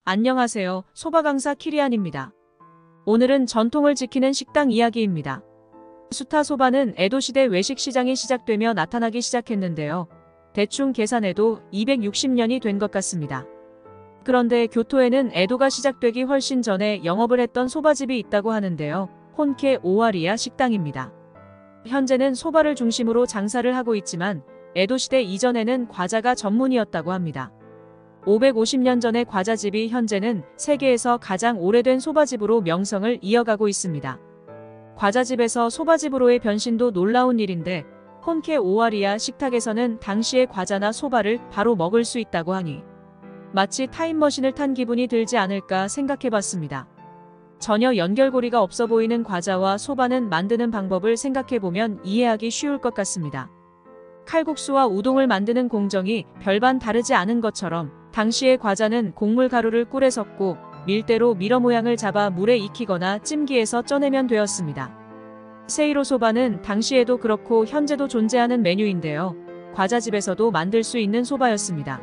안녕하세요. 소바 강사 키리안입니다. 오늘은 전통을 지키는 식당 이야기입니다. 수타 소바는 에도시대 외식 시장이 시작되며 나타나기 시작했는데요. 대충 계산해도 260년이 된 것 같습니다. 그런데 교토에는 에도가 시작되기 훨씬 전에 영업을 했던 소바집이 있다고 하는데요. 혼케 오와리야 식당입니다. 현재는 소바를 중심으로 장사를 하고 있지만 에도시대 이전에는 과자가 전문이었다고 합니다. 550년 전의 과자집이 현재는 세계에서 가장 오래된 소바집으로 명성을 이어가고 있습니다. 과자집에서 소바집으로의 변신도 놀라운 일인데 혼케 오와리야 식탁에서는 당시의 과자나 소바를 바로 먹을 수 있다고 하니 마치 타임머신을 탄 기분이 들지 않을까 생각해봤습니다. 전혀 연결고리가 없어 보이는 과자와 소바는 만드는 방법을 생각해보면 이해하기 쉬울 것 같습니다. 칼국수와 우동을 만드는 공정이 별반 다르지 않은 것처럼 당시의 과자는 곡물 가루를 꿀에 섞고 밀대로 밀어 모양을 잡아 물에 익히거나 찜기에서 쪄내면 되었습니다. 세이로 소바는 당시에도 그렇고 현재도 존재하는 메뉴인데요. 과자집에서도 만들 수 있는 소바였습니다.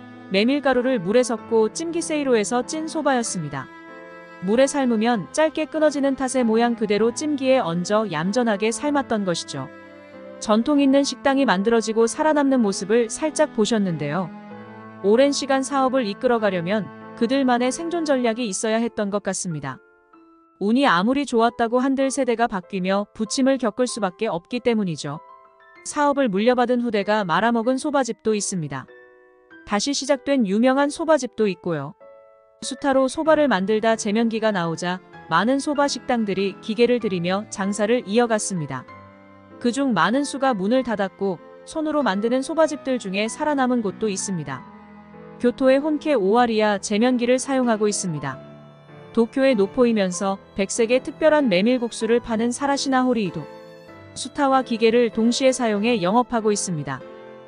메밀가루를 물에 섞고 찜기 세이로에서 찐 소바였습니다. 물에 삶으면 짧게 끊어지는 탓에 모양 그대로 찜기에 얹어 얌전하게 삶았던 것이죠. 전통 있는 식당이 만들어지고 살아남는 모습을 살짝 보셨는데요. 오랜 시간 사업을 이끌어가려면 그들만의 생존 전략이 있어야 했던 것 같습니다. 운이 아무리 좋았다고 한들 세대가 바뀌며 부침을 겪을 수밖에 없기 때문이죠. 사업을 물려받은 후대가 말아먹은 소바집도 있습니다. 다시 시작된 유명한 소바집도 있고요. 수타로 소바를 만들다 제면기가 나오자 많은 소바 식당들이 기계를 들이며 장사를 이어갔습니다. 그중 많은 수가 문을 닫았고 손으로 만드는 소바집들 중에 살아남은 곳도 있습니다. 교토의 혼케 오와리야 제면기를 사용하고 있습니다. 도쿄의 노포이면서 백색의 특별한 메밀국수를 파는 사라시나 호리이도 수타와 기계를 동시에 사용해 영업하고 있습니다.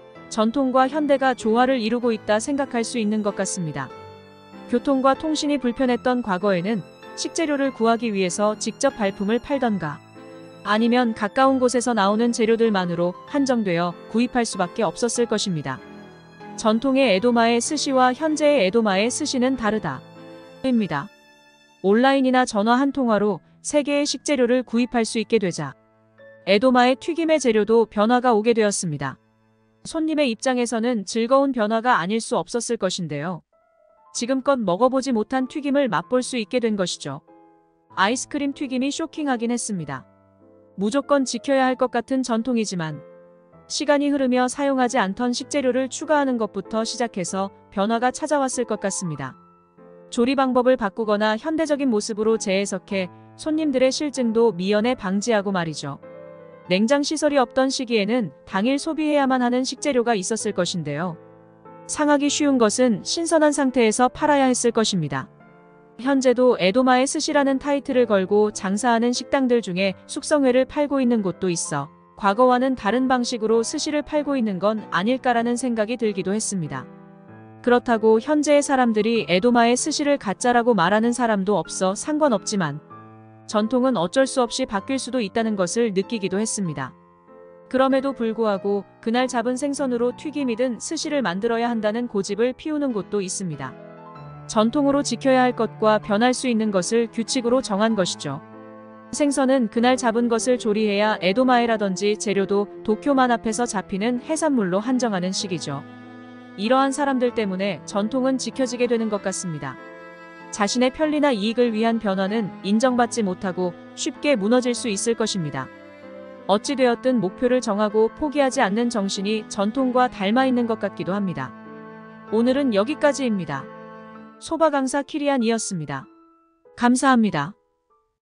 전통과 현대가 조화를 이루고 있다 생각할 수 있는 것 같습니다. 교통과 통신이 불편했던 과거에는 식재료를 구하기 위해서 직접 발품을 팔던가 아니면 가까운 곳에서 나오는 재료들만으로 한정되어 구입할 수밖에 없었을 것입니다. 전통의 에도마의 스시와 현재의 에도마의 스시는 다르다. 입니다. 온라인이나 전화 한 통화로 세계의 식재료를 구입할 수 있게 되자 에도마의 튀김의 재료도 변화가 오게 되었습니다. 손님의 입장에서는 즐거운 변화가 아닐 수 없었을 것인데요. 지금껏 먹어보지 못한 튀김을 맛볼 수 있게 된 것이죠. 아이스크림 튀김이 쇼킹하긴 했습니다. 무조건 지켜야 할 것 같은 전통이지만 시간이 흐르며 사용하지 않던 식재료를 추가하는 것부터 시작해서 변화가 찾아왔을 것 같습니다. 조리 방법을 바꾸거나 현대적인 모습으로 재해석해 손님들의 실증도 미연에 방지하고 말이죠. 냉장 시설이 없던 시기에는 당일 소비해야만 하는 식재료가 있었을 것인데요. 상하기 쉬운 것은 신선한 상태에서 팔아야 했을 것입니다. 현재도 에도마의 스시라는 타이틀을 걸고 장사하는 식당들 중에 숙성회를 팔고 있는 곳도 있어 과거와는 다른 방식으로 스시를 팔고 있는 건 아닐까라는 생각이 들기도 했습니다. 그렇다고 현재의 사람들이 에도마의 스시를 가짜라고 말하는 사람도 없어 상관없지만 전통은 어쩔 수 없이 바뀔 수도 있다는 것을 느끼기도 했습니다. 그럼에도 불구하고 그날 잡은 생선으로 튀김이든 스시를 만들어야 한다는 고집을 피우는 곳도 있습니다. 전통으로 지켜야 할 것과 변할 수 있는 것을 규칙으로 정한 것이죠. 생선은 그날 잡은 것을 조리해야 에도마에라든지 재료도 도쿄만 앞에서 잡히는 해산물로 한정하는 식이죠. 이러한 사람들 때문에 전통은 지켜지게 되는 것 같습니다. 자신의 편리나 이익을 위한 변화는 인정받지 못하고 쉽게 무너질 수 있을 것입니다. 어찌되었든 목표를 정하고 포기하지 않는 정신이 전통과 닮아 있는 것 같기도 합니다. 오늘은 여기까지입니다. 소바 강사 키리안이었습니다. 감사합니다.